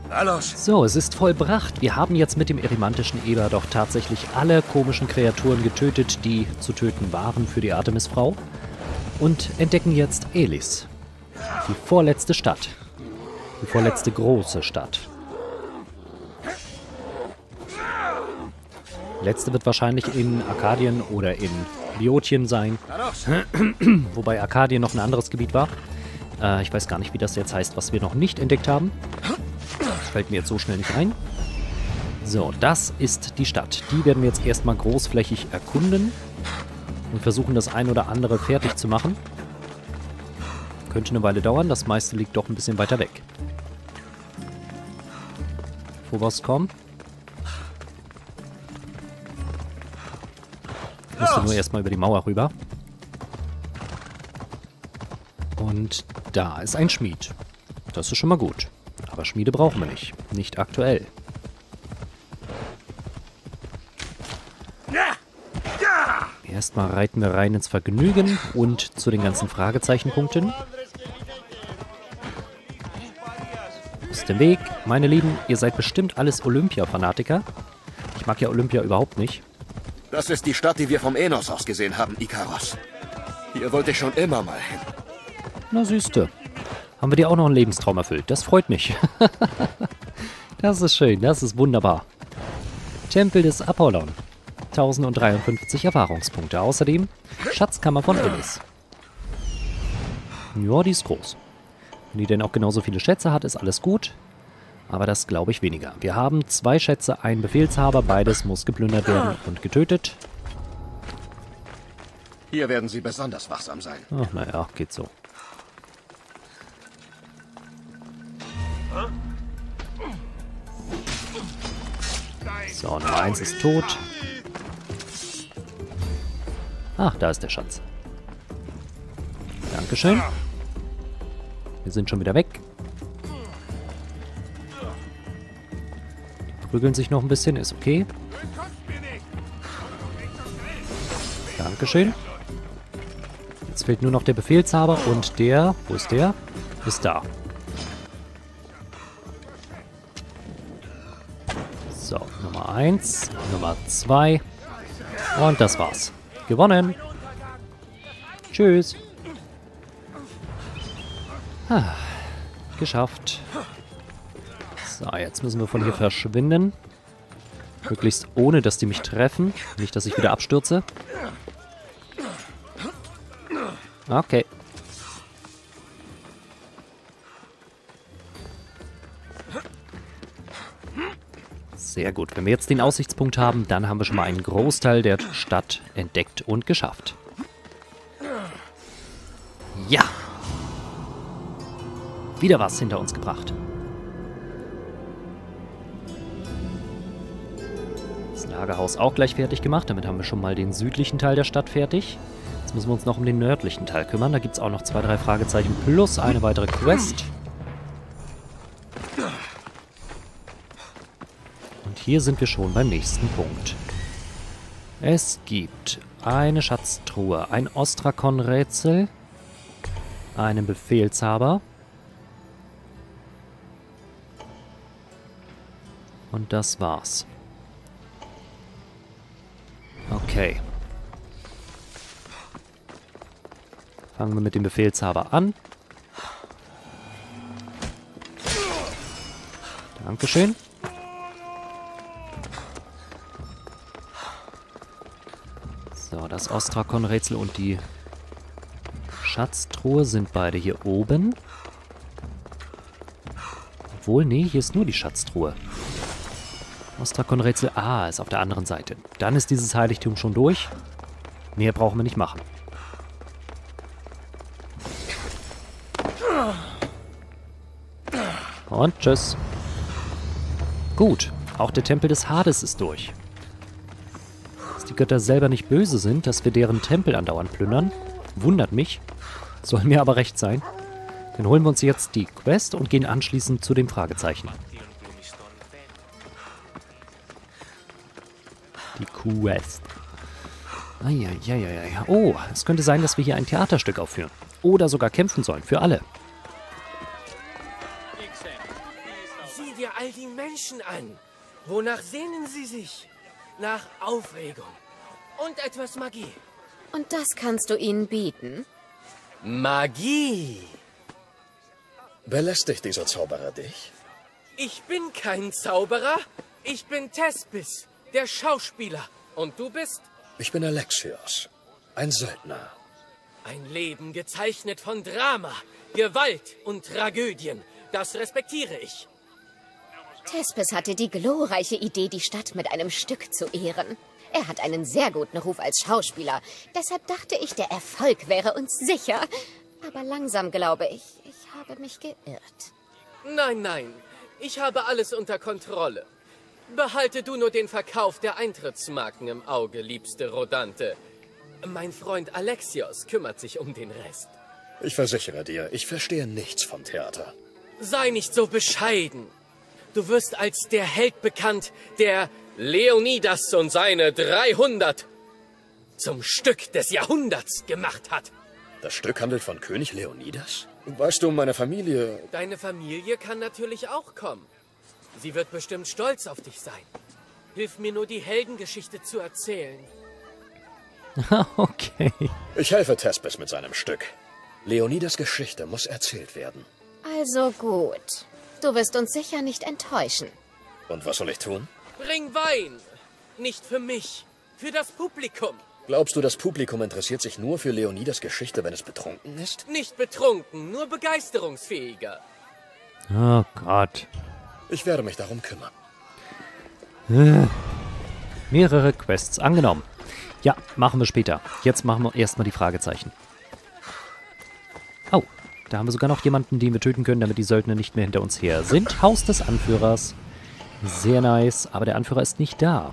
So, es ist vollbracht. Wir haben jetzt mit dem erimantischen Eber doch tatsächlich alle komischen Kreaturen getötet, die zu töten waren für die Artemisfrau. Und entdecken jetzt Elis. Die vorletzte Stadt. Die vorletzte große Stadt. Letzte wird wahrscheinlich in Arkadien oder in Biotien sein. Wobei Arkadien noch ein anderes Gebiet war. Ich weiß gar nicht, wie das jetzt heißt, was wir noch nicht entdeckt haben. Fällt mir jetzt so schnell nicht ein. So, das ist die Stadt. Die werden wir jetzt erstmal großflächig erkunden. Und versuchen, das ein oder andere fertig zu machen. Könnte eine Weile dauern. Das meiste liegt doch ein bisschen weiter weg. Phobos, komm. Ich musste nur erstmal über die Mauer rüber. Und da ist ein Schmied. Das ist schon mal gut. Aber Schmiede brauchen wir nicht. Nicht aktuell. Erstmal reiten wir rein ins Vergnügen und zu den ganzen Fragezeichenpunkten. Aus dem Weg. Meine Lieben, ihr seid bestimmt alles Olympia-Fanatiker. Ich mag ja Olympia überhaupt nicht. Das ist die Stadt, die wir vom Enos aus gesehen haben, Ikaros. Hier wollte ich schon immer mal hin. Na süßte. Haben wir dir auch noch einen Lebenstraum erfüllt. Das freut mich. Das ist schön, das ist wunderbar. Tempel des Apollon. 1053 Erfahrungspunkte. Außerdem Schatzkammer von Elis. Ja, die ist groß. Wenn die denn auch genauso viele Schätze hat, ist alles gut. Aber das glaube ich weniger. Wir haben 2 Schätze, einen Befehlshaber. Beides muss geplündert werden und getötet. Hier werden sie besonders wachsam sein. Ach, naja, geht so. So, Nummer 1 ist tot. Ach, da ist der Schatz. Dankeschön. Wir sind schon wieder weg. Die prügeln sich noch ein bisschen, ist okay. Dankeschön. Jetzt fehlt nur noch der Befehlshaber und der, wo ist der? Ist da. So, Nummer 1, Nummer 2 und das war's. Gewonnen. Tschüss. Geschafft. So, jetzt müssen wir von hier verschwinden. Möglichst ohne, dass die mich treffen. Nicht, dass ich wieder abstürze. Okay. Sehr gut. Wenn wir jetzt den Aussichtspunkt haben, dann haben wir schon mal einen Großteil der Stadt entdeckt und geschafft. Ja! Wieder was hinter uns gebracht. Das Lagerhaus auch gleich fertig gemacht. Damit haben wir schon mal den südlichen Teil der Stadt fertig. Jetzt müssen wir uns noch um den nördlichen Teil kümmern. Da gibt es auch noch 2, 3 Fragezeichen plus eine weitere Quest. Hier sind wir schon beim nächsten Punkt. Es gibt eine Schatztruhe, ein Ostrakon-Rätsel, einen Befehlshaber und das war's. Okay. Fangen wir mit dem Befehlshaber an. Dankeschön. So, das Ostrakon-Rätsel und die Schatztruhe sind beide hier oben. Obwohl, nee, hier ist nur die Schatztruhe. Ostrakon-Rätsel, ist auf der anderen Seite. Dann ist dieses Heiligtum schon durch. Mehr brauchen wir nicht machen. Und tschüss. Gut, auch der Tempel des Hades ist durch. Dass die Götter selber nicht böse sind, dass wir deren Tempel andauernd plündern, wundert mich. Soll mir aber recht sein. Dann holen wir uns jetzt die Quest und gehen anschließend zu dem Fragezeichen. Die Quest. Oh, es könnte sein, dass wir hier ein Theaterstück aufführen. Oder sogar kämpfen sollen, für alle. Sieh dir all die Menschen an. Wonach sehnen sie sich? Nach Aufregung und etwas Magie. Und das kannst du ihnen bieten? Magie. Belästigt dieser Zauberer dich? Ich bin kein Zauberer. Ich bin Thespis, der Schauspieler. Und du bist? Ich bin Alexios, ein Söldner. Ein Leben gezeichnet von Drama, Gewalt und Tragödien. Das respektiere ich. Thespis hatte die glorreiche Idee, die Stadt mit einem Stück zu ehren. Er hat einen sehr guten Ruf als Schauspieler. Deshalb dachte ich, der Erfolg wäre uns sicher. Aber langsam glaube ich, ich habe mich geirrt. Nein, nein. Ich habe alles unter Kontrolle. Behalte du nur den Verkauf der Eintrittsmarken im Auge, liebste Rodante. Mein Freund Alexios kümmert sich um den Rest. Ich versichere dir, ich verstehe nichts vom Theater. Sei nicht so bescheiden. Du wirst als der Held bekannt, der Leonidas und seine 300 zum Stück des Jahrhunderts gemacht hat. Das Stück handelt von König Leonidas? Weißt du, meine Familie... Deine Familie kann natürlich auch kommen. Sie wird bestimmt stolz auf dich sein. Hilf mir nur, die Heldengeschichte zu erzählen. Okay. Ich helfe Thespis mit seinem Stück. Leonidas' Geschichte muss erzählt werden. Also gut. Du wirst uns sicher nicht enttäuschen. Und was soll ich tun? Bring Wein. Nicht für mich, für das Publikum. Glaubst du, das Publikum interessiert sich nur für Leonidas' Geschichte, wenn es betrunken ist? Nicht betrunken, nur begeisterungsfähiger. Oh Gott. Ich werde mich darum kümmern. Mehrere Quests angenommen. Ja, machen wir später. Jetzt machen wir erstmal die Fragezeichen. Oh, da haben wir sogar noch jemanden, den wir töten können, damit die Söldner nicht mehr hinter uns her sind. Haus des Anführers. Sehr nice, aber der Anführer ist nicht da.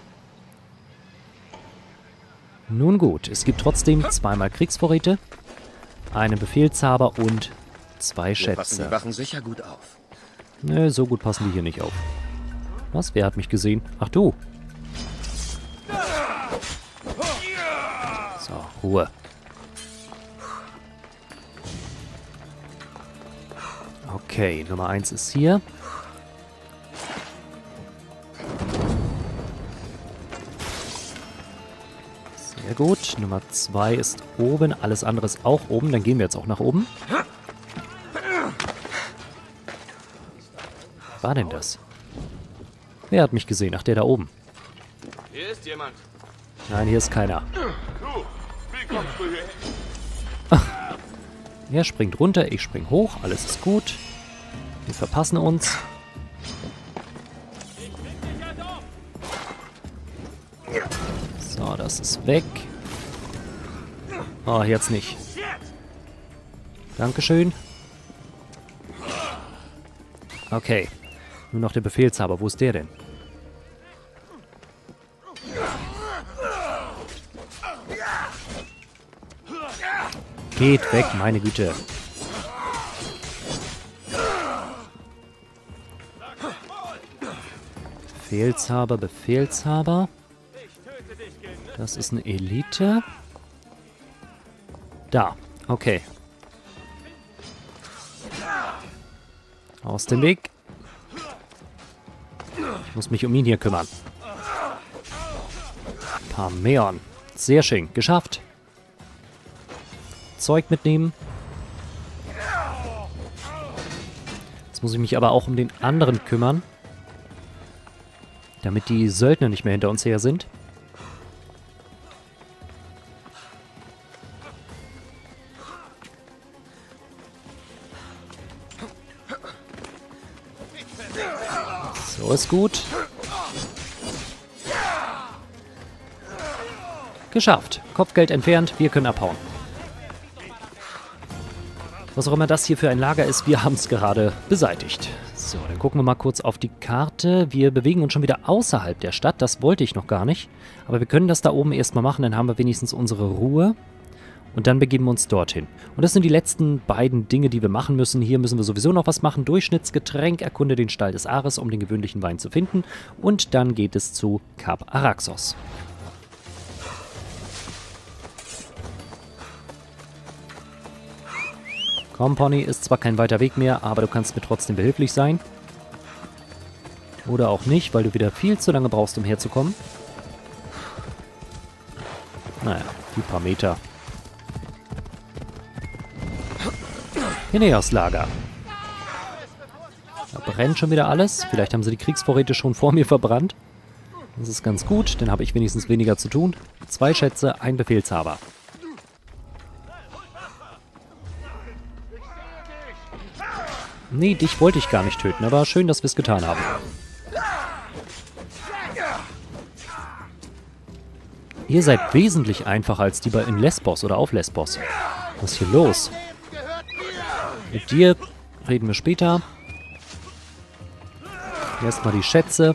Nun gut, es gibt trotzdem zweimal Kriegsvorräte, einen Befehlshaber und 2 Hier passen die Schätze. Wachen sicher gut auf. Ne, so gut passen die hier nicht auf. Was? Wer hat mich gesehen? Ach du. So, Ruhe. Okay, Nummer 1 ist hier. Sehr gut. Nummer 2 ist oben. Alles andere ist auch oben. Dann gehen wir jetzt auch nach oben. Was war denn das? Wer hat mich gesehen? Ach, der da oben. Hier ist jemand. Nein, hier ist keiner. Du, wie kommst du hier? Er springt runter, ich spring hoch. Alles ist gut. Wir verpassen uns. So, das ist weg. Oh, jetzt nicht. Dankeschön. Okay. Nur noch der Befehlshaber. Wo ist der denn? Geht weg, meine Güte. Befehlshaber, Befehlshaber. Das ist eine Elite. Da, okay. Aus dem Weg. Ich muss mich um ihn hier kümmern. Parmeon. Sehr schön, geschafft. Zeug mitnehmen. Jetzt muss ich mich aber auch um den anderen kümmern. Damit die Söldner nicht mehr hinter uns her sind. So ist gut. Geschafft. Kopfgeld entfernt. Wir können abhauen. Was auch immer das hier für ein Lager ist, wir haben es gerade beseitigt. So, dann gucken wir mal kurz auf die Karte. Wir bewegen uns schon wieder außerhalb der Stadt. Das wollte ich noch gar nicht. Aber wir können das da oben erstmal machen, dann haben wir wenigstens unsere Ruhe. Und dann begeben wir uns dorthin. Und das sind die letzten beiden Dinge, die wir machen müssen. Hier müssen wir sowieso noch was machen. Durchschnittsgetränk, erkunde den Stall des Ares, um den gewöhnlichen Wein zu finden. Und dann geht es zu Kap Araxos. Komm, Pony, ist zwar kein weiter Weg mehr, aber du kannst mir trotzdem behilflich sein. Oder auch nicht, weil du wieder viel zu lange brauchst, um herzukommen. Naja, die paar Meter. Hineos-Lager. Da brennt schon wieder alles. Vielleicht haben sie die Kriegsvorräte schon vor mir verbrannt. Das ist ganz gut, dann habe ich wenigstens weniger zu tun. 2 Schätze, ein Befehlshaber. Nee, dich wollte ich gar nicht töten, aber schön, dass wir es getan haben. Ihr seid wesentlich einfacher als die in Lesbos oder auf Lesbos. Was ist hier los? Mit dir reden wir später. Erstmal die Schätze.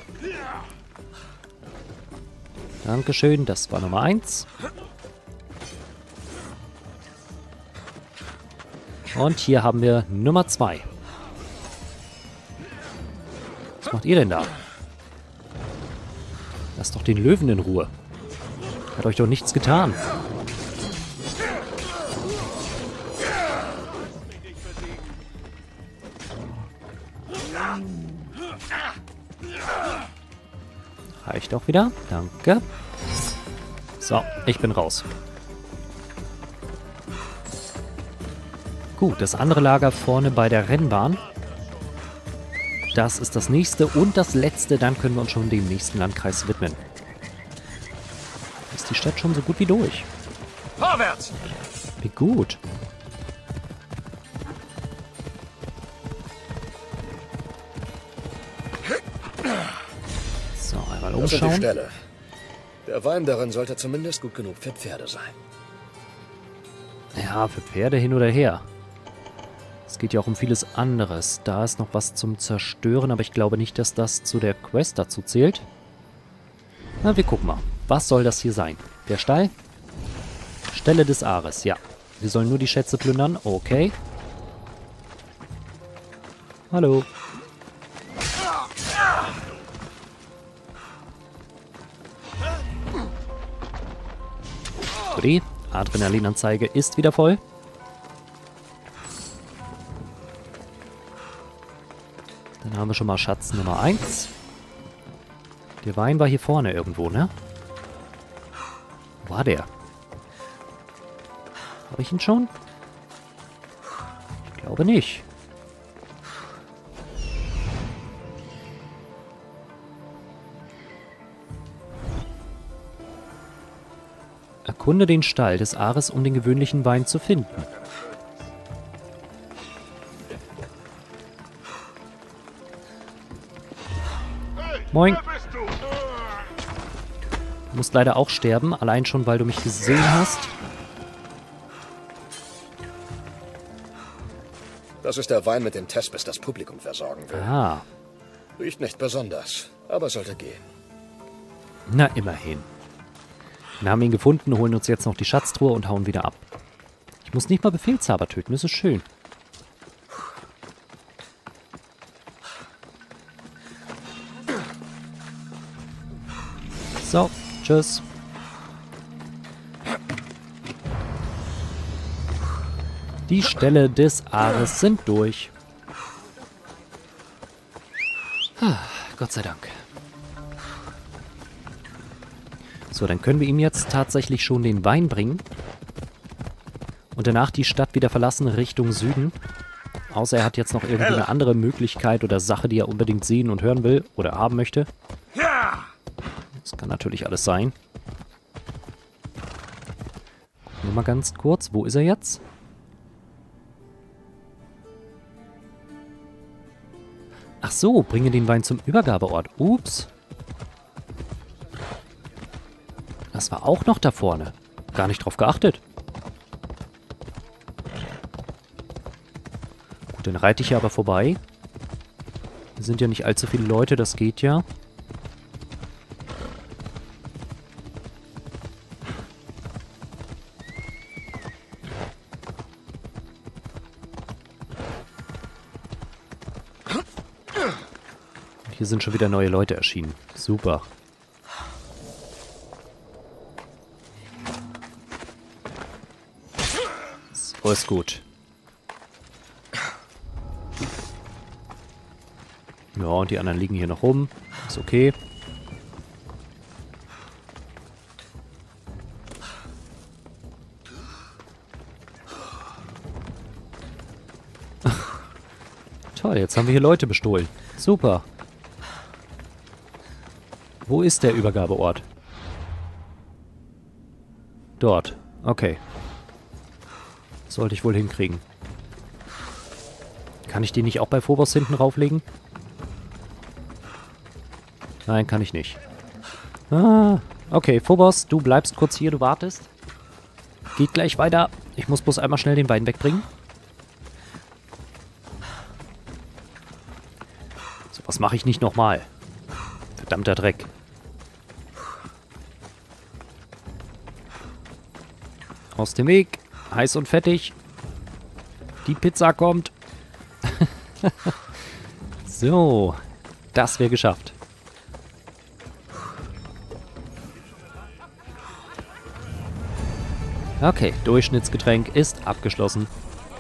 Dankeschön, das war Nummer 1. Und hier haben wir Nummer 2. Was macht ihr denn da? Lasst doch den Löwen in Ruhe. Hat euch doch nichts getan. Reicht auch wieder. Danke. So, ich bin raus. Gut, das andere Lager vorne bei der Rennbahn. Das ist das nächste und das letzte. Dann können wir uns schon dem nächsten Landkreis widmen. Ist die Stadt schon so gut wie durch. Vorwärts! Wie gut. So, einmal Das ist die umschauen. Stelle. Der Wein darin sollte zumindest gut genug für Pferde sein. Ja, für Pferde hin oder her. Es geht ja auch um vieles anderes. Da ist noch was zum Zerstören, aber ich glaube nicht, dass das zu der Quest dazu zählt. Na, wir gucken mal. Was soll das hier sein? Der Stall? Stelle des Ares, ja. Wir sollen nur die Schätze plündern. Okay. Hallo. Die Adrenalinanzeige ist wieder voll. Dann haben wir schon mal Schatz Nummer 1. Der Wein war hier vorne irgendwo, ne? Wo war der? Habe ich ihn schon? Ich glaube nicht. Erkunde den Stall des Ares, um den gewöhnlichen Wein zu finden. Moin. Du musst leider auch sterben, allein schon, weil du mich gesehen hast. Das ist der Wein, mit dem Thespis das Publikum versorgen will. Ah, Riecht nicht besonders, aber sollte gehen. na immerhin. Wir haben ihn gefunden, holen uns jetzt noch die Schatztruhe und hauen wieder ab. Ich muss nicht mal Befehlshaber töten, das ist schön. So, tschüss. Die Ställe des Ares sind durch. Gott sei Dank. So, dann können wir ihm jetzt tatsächlich schon den Wein bringen. Und danach die Stadt wieder verlassen Richtung Süden. Außer er hat jetzt noch irgendwie eine andere Möglichkeit oder Sache, die er unbedingt sehen und hören will oder haben möchte. Das kann natürlich alles sein. Nur mal ganz kurz, wo ist er jetzt? Ach so, bringe den Wein zum Übergabeort. Ups. Das war auch noch da vorne. Gar nicht drauf geachtet. Gut, dann reite ich ja aber vorbei. Hier sind ja nicht allzu viele Leute, das geht ja. Hier sind schon wieder neue Leute erschienen. Super. So ist gut. Ja, und die anderen liegen hier noch rum. Ist okay. Toll, jetzt haben wir hier Leute bestohlen. Super. Wo ist der Übergabeort? Dort. Okay. Sollte ich wohl hinkriegen. Kann ich die nicht auch bei Phobos hinten rauflegen? Nein, kann ich nicht. Ah, okay, Phobos, du bleibst kurz hier, du wartest. Geht gleich weiter. Ich muss bloß einmal schnell den Wein wegbringen. So, was mache ich nicht nochmal? Verdammter Dreck. Aus dem Weg. Heiß und fettig. Die Pizza kommt. So. Das wäre geschafft. Okay, Durchschnittsgetränk ist abgeschlossen.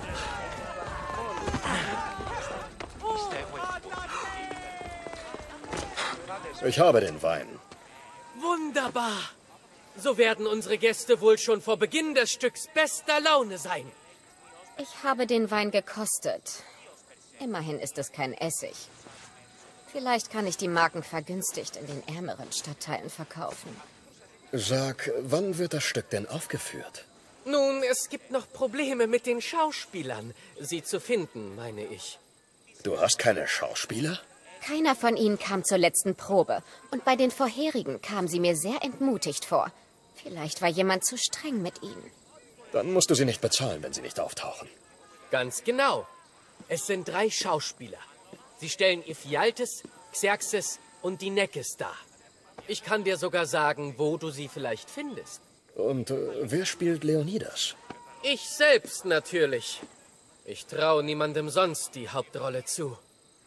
Ich habe den Wein. Wunderbar. So werden unsere Gäste wohl schon vor Beginn des Stücks bester Laune sein. Ich habe den Wein gekostet. Immerhin ist es kein Essig. Vielleicht kann ich die Marken vergünstigt in den ärmeren Stadtteilen verkaufen. Sag, wann wird das Stück denn aufgeführt? Nun, es gibt noch Probleme mit den Schauspielern. Sie zu finden, meine ich. Du hast keine Schauspieler? Keiner von ihnen kam zur letzten Probe. Und bei den vorherigen kamen sie mir sehr entmutigt vor. Vielleicht war jemand zu streng mit ihnen. Dann musst du sie nicht bezahlen, wenn sie nicht auftauchen. Ganz genau. Es sind 3 Schauspieler. Sie stellen Ephialtes, Xerxes und die Neckes dar. Ich kann dir sogar sagen, wo du sie vielleicht findest. Und wer spielt Leonidas? Ich selbst natürlich. Ich traue niemandem sonst die Hauptrolle zu.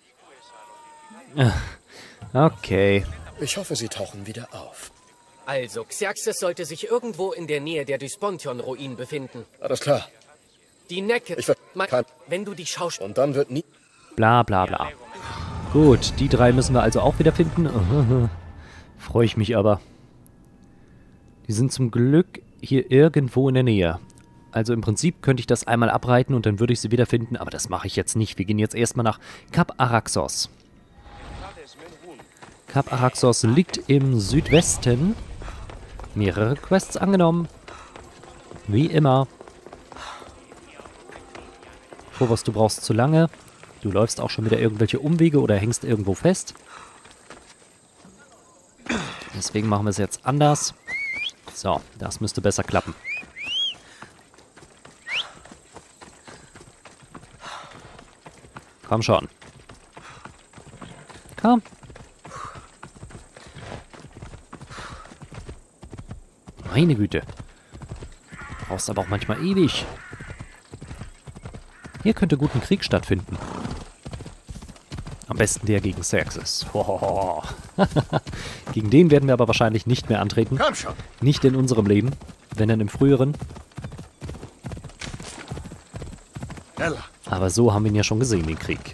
Okay. Ich hoffe, sie tauchen wieder auf. Also, Xerxes sollte sich irgendwo in der Nähe der Dyspontion-Ruinen befinden. Alles klar. Die Necke. Ich kann. Wenn du die Schauspieler... Und dann wird nie... Bla bla bla. Gut, die 3 müssen wir also auch wieder finden. Freue ich mich aber. Die sind zum Glück hier irgendwo in der Nähe. Also im Prinzip könnte ich das einmal abreiten und dann würde ich sie wiederfinden, aber das mache ich jetzt nicht. Wir gehen jetzt erstmal nach Kap Araxos. Kap Araxos liegt im Südwesten. Mehrere Quests angenommen. Wie immer. Phobos, du brauchst zu lange. Du läufst auch schon wieder irgendwelche Umwege oder hängst irgendwo fest. Deswegen machen wir es jetzt anders. So, das müsste besser klappen. Komm schon. Komm. Meine Güte. Du brauchst aber auch manchmal ewig. Hier könnte gut ein Krieg stattfinden. Am besten der gegen Xerxes. Gegen den werden wir aber wahrscheinlich nicht mehr antreten. Komm schon. Nicht in unserem Leben, wenn dann im früheren. Ella. Aber so haben wir ihn ja schon gesehen, den Krieg.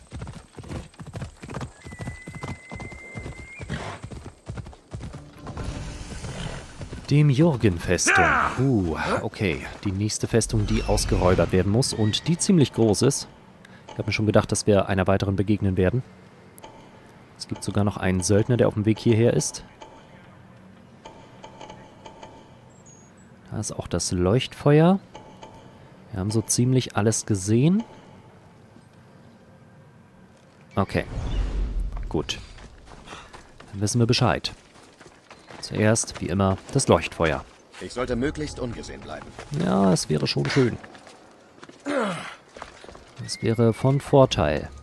Dem Jurgen-Festung. Okay. Die nächste Festung, die ausgeräubert werden muss und die ziemlich groß ist. Ich habe mir schon gedacht, dass wir einer weiteren begegnen werden. Es gibt sogar noch einen Söldner, der auf dem Weg hierher ist. Da ist auch das Leuchtfeuer. Wir haben so ziemlich alles gesehen. Okay. Gut. Dann wissen wir Bescheid. Zuerst, wie immer, das Leuchtfeuer. Ich sollte möglichst ungesehen bleiben. Ja, es wäre schon schön. Das wäre von Vorteil.